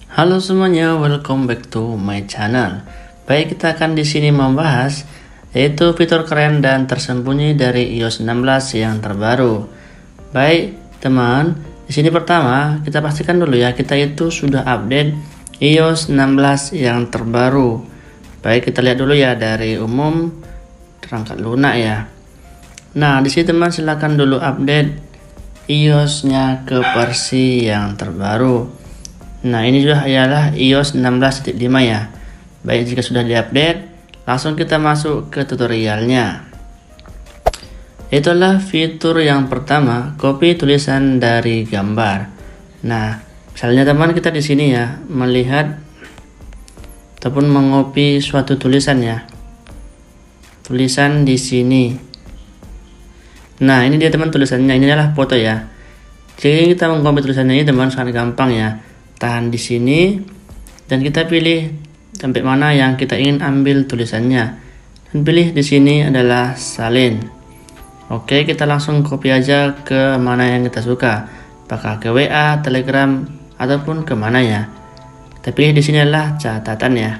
Halo semuanya, welcome back to my channel. Baik, kita akan di sini membahas yaitu fitur keren dan tersembunyi dari iOS 16 yang terbaru. Baik, teman, di sini pertama kita pastikan dulu ya, kita itu sudah update iOS 16 yang terbaru. Baik, kita lihat dulu ya dari umum perangkat lunak ya. Nah, di sini teman silakan dulu update iOS-nya ke versi yang terbaru. Nah, ini juga ialah iOS 16.5 ya. Baik, jika sudah diupdate, langsung kita masuk ke tutorialnya. Itulah fitur yang pertama, copy tulisan dari gambar. Nah, misalnya teman kita di sini ya, melihat ataupun mengopi suatu tulisan ya. Tulisan di sini. Nah, ini dia teman tulisannya, ini adalah foto ya. Jadi kita mengcopy tulisannya ini teman sangat gampang ya. Tahan di sini dan kita pilih sampai mana yang kita ingin ambil tulisannya. Dan pilih di sini adalah salin. Oke, kita langsung copy aja ke mana yang kita suka. Apakah ke WA, Telegram ataupun ke mana ya. Kita pilih di sini adalah catatan ya.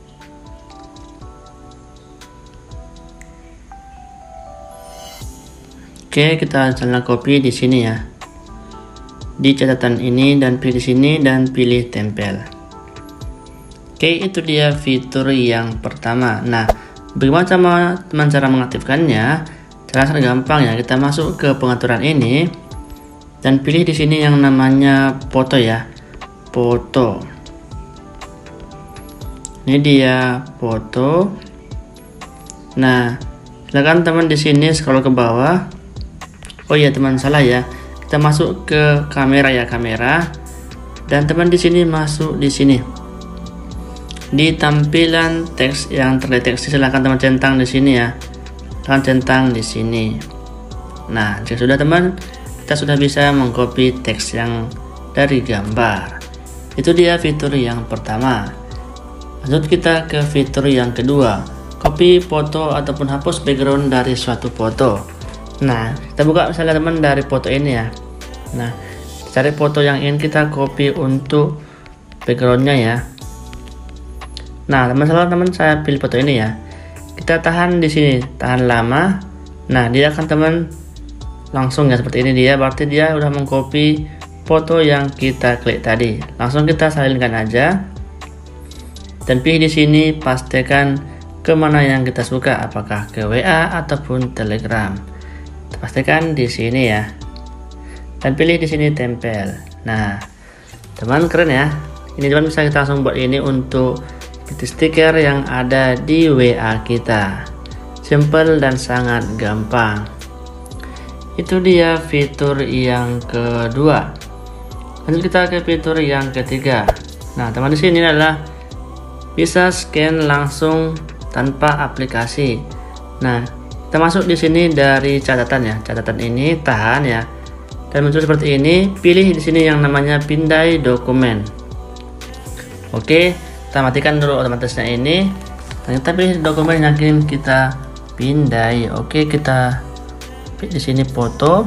Oke, kita misalnya copy di sini ya. Di catatan ini dan pilih di sini dan pilih tempel. Oke, itu dia fitur yang pertama. Nah, bagaimana teman cara mengaktifkannya? Cara sangat gampang ya. Kita masuk ke pengaturan ini dan pilih di sini yang namanya foto ya. Foto. Ini dia foto. Nah, silakan teman di sini scroll ke bawah. Oh iya teman, salah ya. Kita masuk ke kamera ya, kamera. Dan teman di sini masuk di sini. Di tampilan teks yang terdeteksi silakan teman centang di sini ya. Teman centang di sini. Nah, jika sudah teman, kita sudah bisa mengcopy teks yang dari gambar. Itu dia fitur yang pertama. Lanjut kita ke fitur yang kedua, copy foto ataupun hapus background dari suatu foto. Nah, kita buka misalnya teman dari foto ini ya. Nah, cari foto yang ingin kita copy untuk backgroundnya ya. Nah, teman saya pilih foto ini ya. Kita tahan di sini, tahan lama. Nah, dia akan teman langsung ya seperti ini dia. Berarti dia udah mengcopy foto yang kita klik tadi. Langsung kita salinkan aja. Dan pilih di sini pastikan ke mana yang kita suka, apakah ke WA ataupun Telegram. Pastikan di sini ya. Dan pilih di sini tempel. Nah, teman keren ya. Ini teman bisa kita langsung buat ini untuk stiker yang ada di WA kita. Simple dan sangat gampang. Itu dia fitur yang kedua. Lanjut kita ke fitur yang ketiga. Nah, teman di sini adalah bisa scan langsung tanpa aplikasi. Nah, kita masuk di sini dari catatan ya. Catatan ini tahan ya. Dan muncul seperti ini, pilih di sini yang namanya pindai dokumen. Oke, kita matikan dulu otomatisnya ini. Dan kita pilih dokumen yang ingin kita pindai. Oke, kita pilih di sini foto.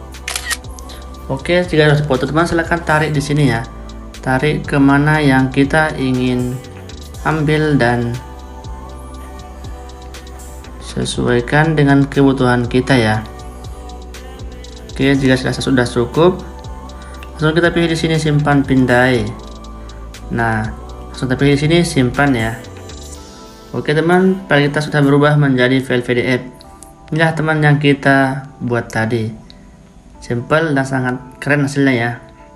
Oke, jika ada foto teman silahkan tarik di sini ya. Tarik kemana yang kita ingin ambil dan sesuaikan dengan kebutuhan kita ya. Oke, jika sudah cukup, langsung kita pilih di sini simpan pindai. Nah, langsung kita pilih di sini simpan ya. Oke teman, file kita sudah berubah menjadi file PDF. Inilah teman yang kita buat tadi. Simple dan sangat keren hasilnya ya.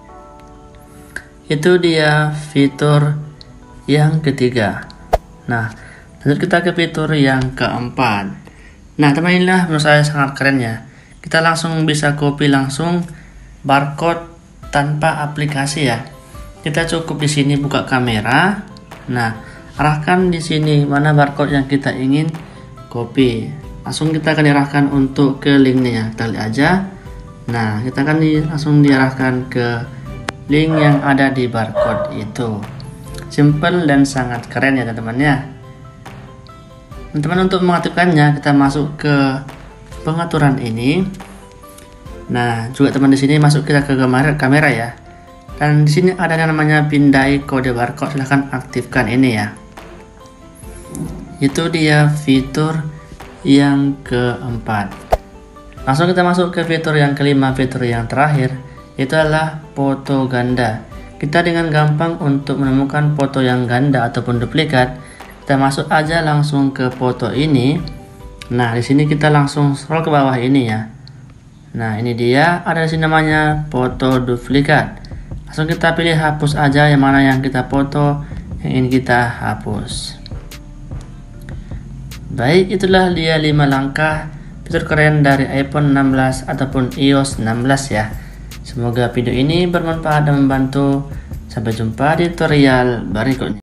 Itu dia fitur yang ketiga. Nah, lanjut kita ke fitur yang keempat. Nah, teman, inilah menurut saya sangat keren ya. Kita langsung bisa copy langsung barcode tanpa aplikasi ya. Kita cukup di sini buka kamera. Nah, arahkan di sini mana barcode yang kita ingin copy. Langsung kita akan diarahkan untuk ke linknya ya. Kita lihat aja. Nah, kita akan langsung diarahkan ke link yang ada di barcode itu. Simple dan sangat keren ya teman-teman ya. Teman-teman, untuk mengaktifkannya kita masuk ke pengaturan ini. Nah, juga teman di sini masuk kita ke kamera ya. Dan di sini ada yang namanya pindai kode barcode, silahkan aktifkan ini ya. Itu dia fitur yang keempat. Langsung kita masuk ke fitur yang kelima, fitur yang terakhir, itu adalah foto ganda. Kita dengan gampang untuk menemukan foto yang ganda ataupun duplikat, kita masuk aja langsung ke foto ini. Nah, di sini kita langsung scroll ke bawah ini ya. Nah, ini dia, ada di sini namanya foto duplikat. Langsung kita pilih hapus aja yang mana yang kita foto, yang ingin kita hapus. Baik, itulah dia 5 langkah fitur keren dari iPhone 16 ataupun iOS 16 ya. Semoga video ini bermanfaat dan membantu. Sampai jumpa di tutorial berikutnya.